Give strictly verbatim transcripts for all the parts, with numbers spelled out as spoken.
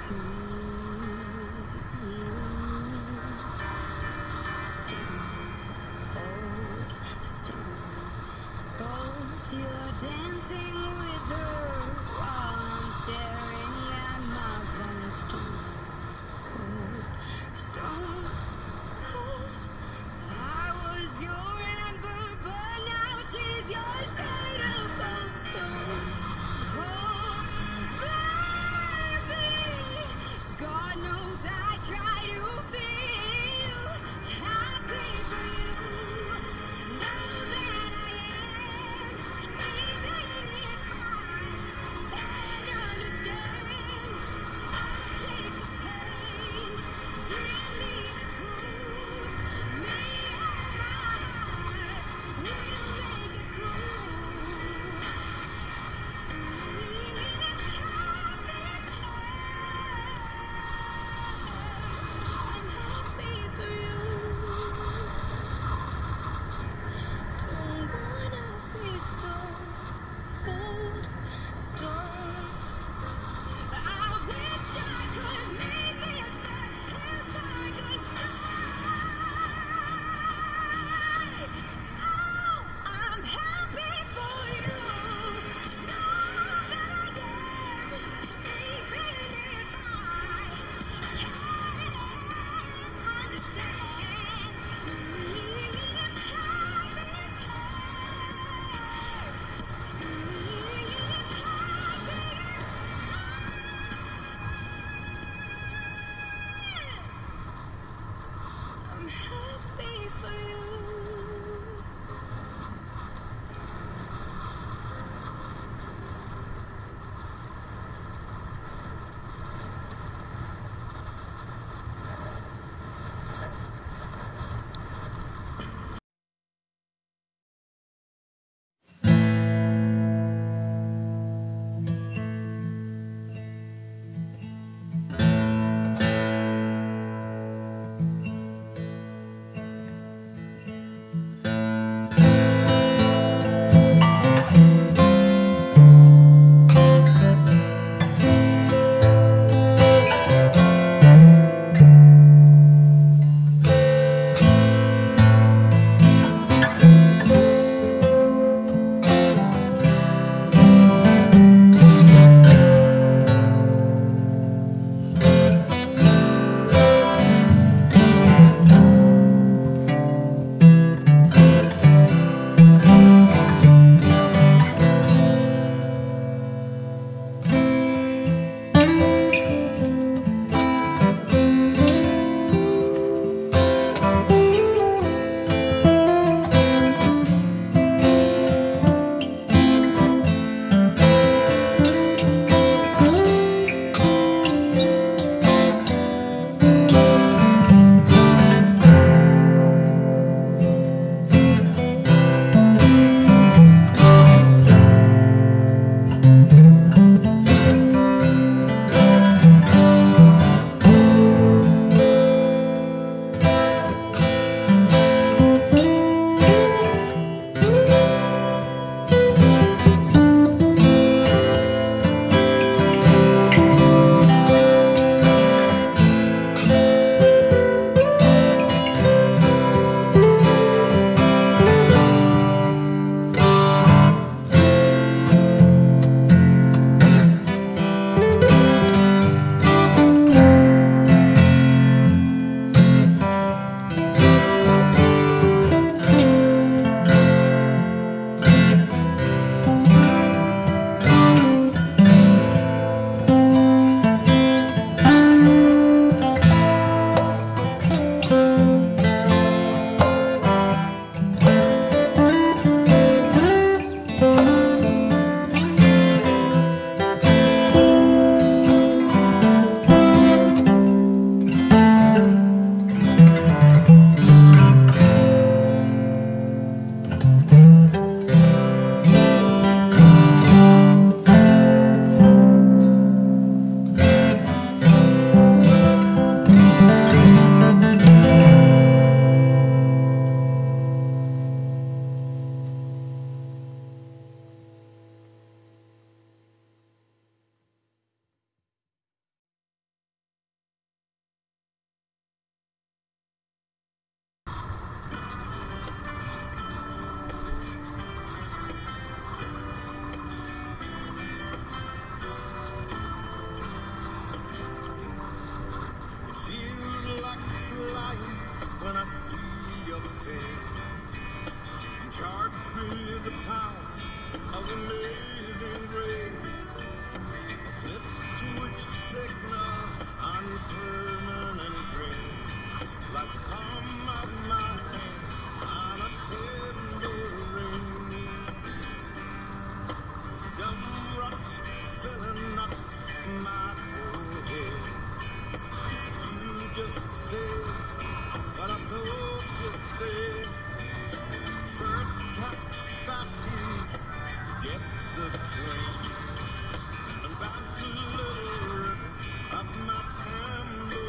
You're dancing with her while I'm staring at my phone. Stone cold, stone cold. I was your amber, but now she's your shade of cold. Stone cold, baby. God knows I try to feel happy for you. Know that I am, even if I can't understand. I'll take the pain, give me the truth. Me and my heart, we'll make it through. Even if happy's hard, I'm happy for you. Don't wanna be stone cold, stone. I wish I could make this, but here's my goodbye. Oh, I'm happy for you. Know that I am, even if I can't understand. Even if happy's hard, even if happy's I'm happy for you. signal on permanent green, like the palm of my hand on a tambourine. Dumb rocks filling up my forehead. You just said what I thought you said. First cut back east gets the train, and that's a little ribbon of my tambourine.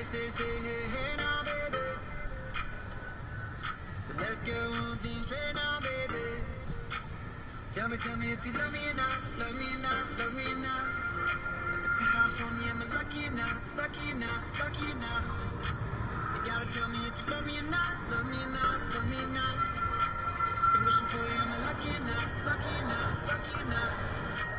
say, say, hey, hey now, baby. So let's get one thing straight now, baby. Tell me, tell me if you love me or not, love me or not, love me or not. How strong am I lucky or not, lucky or not, lucky or not? You gotta tell me if you love me or not, love me or not, love me or not. I'm wishing for you, am I lucky or not, lucky or not, lucky or not?